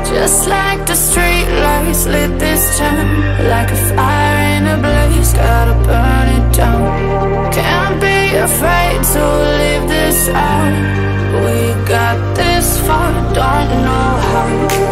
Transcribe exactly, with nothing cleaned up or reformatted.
Just like the street lights lit this town, like a fire in a blaze, gotta burn it down. Can't be afraid to leave this out. We got this far, don't know how.